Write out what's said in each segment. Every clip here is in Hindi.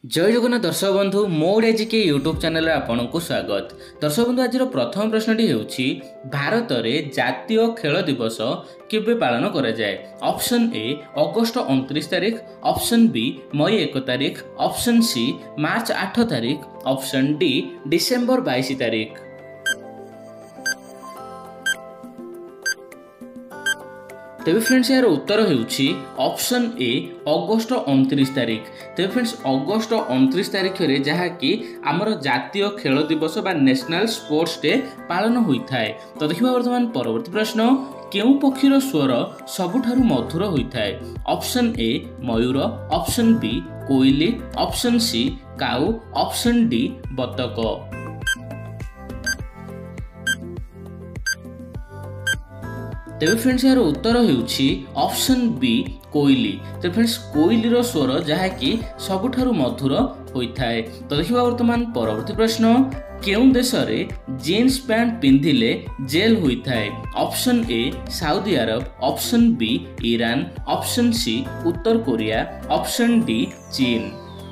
जय जगन्नाथ दर्शक बंधु मो एजिके यूट्यूब चैनल आपन को स्वागत। दर्शक बंधु आज प्रथम प्रश्नटी हेउछि भारत में जातीय खेल दिवस केबे पालन करा जाए। ऑप्शन ए अगस्त 29 तारिख, ऑप्शन बी मई 1 तारिख, ऑप्शन सी मार्च 8 तारिख, ऑप्शन डी डिसेंबर 22 तारिख। तेबे फ्रेंड्स यार उत्तर हेउछि ऑप्शन ए अगस्त 29 तारिख। तेबे फ्रेंड्स अगस्त 29 तारिख रे जहा कि हमर जातीय खेल दिवस बा नेशनल स्पोर्ट्स डे पालन होइथाय। तो देखिबा वर्तमान परवर्ती प्रश्न केउ पक्षीर स्वर सबुठारु मधुर होइथाय। ऑप्शन ए मयूर, ऑप्शन बी कोइली, ऑप्शन सी काऊ, ऑप्शन डी बतक। तेबे फ्रेंड्स यार उत्तर हेउछि ऑप्शन बी कोइली। तो फ्रेंड्स कोइलीर स्वर जहा कि सबुठारु मधुर होइथाय। तो देखिबा वर्तमान परवर्ती प्रश्न केउ देश रे जीन्स पैंट पिंधिले जेल होइथाय। Option A Saudi Arab, option B Iran, option C उत्तर कोरिया, ऑप्शन डी चीन।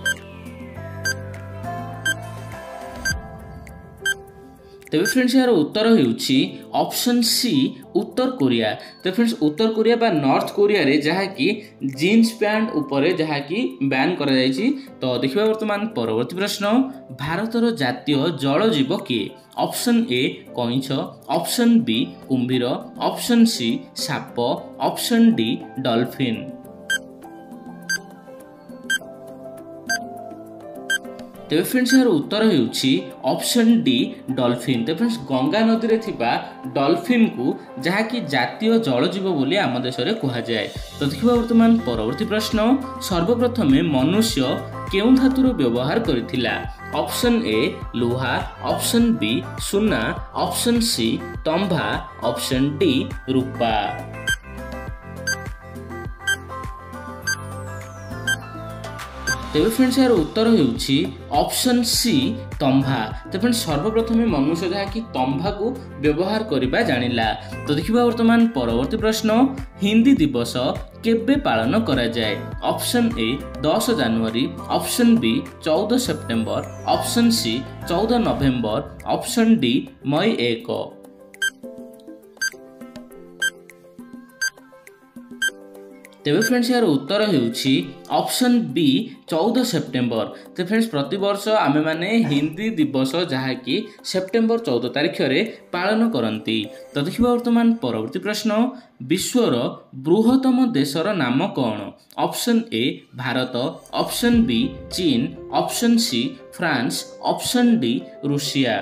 तेबे फ्रेंड्स यार उत्तर हेउछि ऑप्शन सी उत्तर कोरिया। तो फ्रेंड्स उत्तर कोरिया बा नॉर्थ कोरिया रे जहा कि जीन्स पैंट ऊपर जहा कि बैन करा जायछि। तो देखिबा वर्तमान परवर्ती प्रश्न भारतर जातीय जल जीव किए। ऑप्शन ए कइंछ, ऑप्शन बी कुंभीर, ऑप्शन सी साप, ऑप्शन डी डॉल्फिन। तेबे फ्रेंड्स यार उत्तर हेउछि ऑप्शन डी डॉल्फिन। तो फ्रेंड्स गंगा नदी रे थिबा डॉल्फिन को जहा कि जातीय जलजीव बोली आम देश रे कहा जाए। तो देखिबा वर्तमान परवर्ती प्रश्न सर्वप्रथमे मनुष्य केउ धातुर व्यवहार करथिला। ऑप्शन ए लुहा, ऑप्शन बी सुना, ऑप्शन सी तंभा, ऑप्शन डी रूपा। तेबे फ्रेंड्स यार उत्तर हेउछि ऑप्शन सी तंभा। तो फ्रेंड्स सर्वप्रथमे मनुष्य जहा कि तंभा को व्यवहार करिबा जानिला। तो देखिबा वर्तमान परवर्ती प्रश्न हिंदी दिवस केबे पालन करा जाए। ऑप्शन ए 10 जनवरी, option B 14 September, option C 14 November, option D मई 1। तेबे फ्रेंड्स यार उत्तर हेउछि ऑप्शन बी 14 सेप्टेम्बर। तो फ्रेंड्स प्रति वर्ष आमे माने हिंदी दिवस जहा कि सेप्टेम्बर 14 तारिख रे पालन करंती। तो देखिबा वर्तमान परवर्ती प्रश्न विश्वर बृहत्तम देशर नाम कौन। Option A Bharat, option B चीन, option C France, option D रूसिया।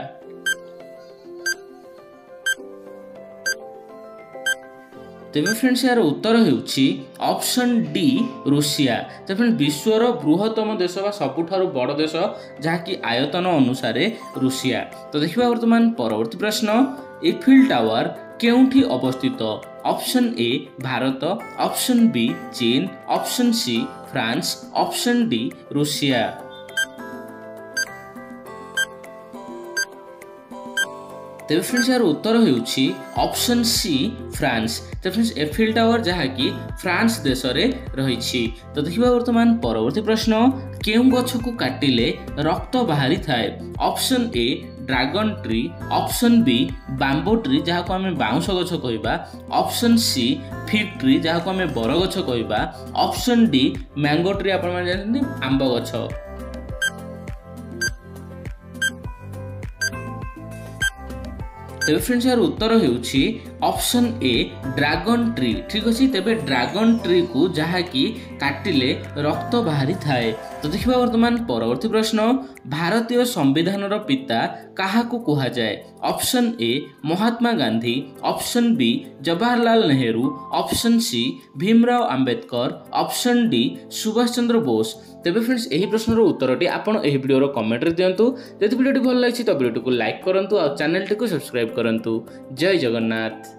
तेबे फ्रेंड्स यार उत्तर हेउछि ऑप्शन डी रूसिया। तो फ्रेंड्स विश्वर बृहत्तम देश बा सबुठारु बड़ देश जहा कि आयतन अनुसार रूसिया। तो देखिबा वर्तमान परवर्ती प्रश्न इफिल टावर केउठी अवस्थित। Option A Bharat, option B चीन, option C France, option D रूसिया। तेबे फ्रेंड्स यार उत्तर हेउछि ऑप्शन सी फ्रांस। तो फ्रेंड्स एफिल टावर जहा कि फ्रांस देश रे रहिछि। तो देखिबा वर्तमान परवर्ती प्रश्न केउ गछ को काटिले रक्त बाहरी थाए। Option A dragon tree, option B bamboo tree जहा को हमें बाउंस गछ कहबा, ऑप्शन सी फिग ट्री जहा को हमें बर गछ कहबा, ऑप्शन डी मैंगो ट्री आपण माने जानथि आंबा गछ। तेबे फ्रेंड्स यार उत्तर हेउछि ऑप्शन ए ड्रैगन ट्री। ठीक अछि। तेबे ड्रैगन ट्री को जहा कि काटिले रक्त बाहरी थाए। तो देखिबा वर्तमान परवर्ती प्रश्न भारतीय संविधान रो पिता काहा को कहा जाए। Option A Mahatma Gandhi, option B Jawaharlal Nehru, option C Bhimrao Ambedkar, option D Subhash Chandra Bose. तेबे फ्रेंड्स एही प्रश्नर उत्तरटी आपण एही वीडियो रो कमेंट रे दियंतु। जदि वीडियोटी भल लागिछि तो वीडियो को लाइक करंतु और चैनल टी को सब्सक्राइब करंतु। जय जगन्नाथ।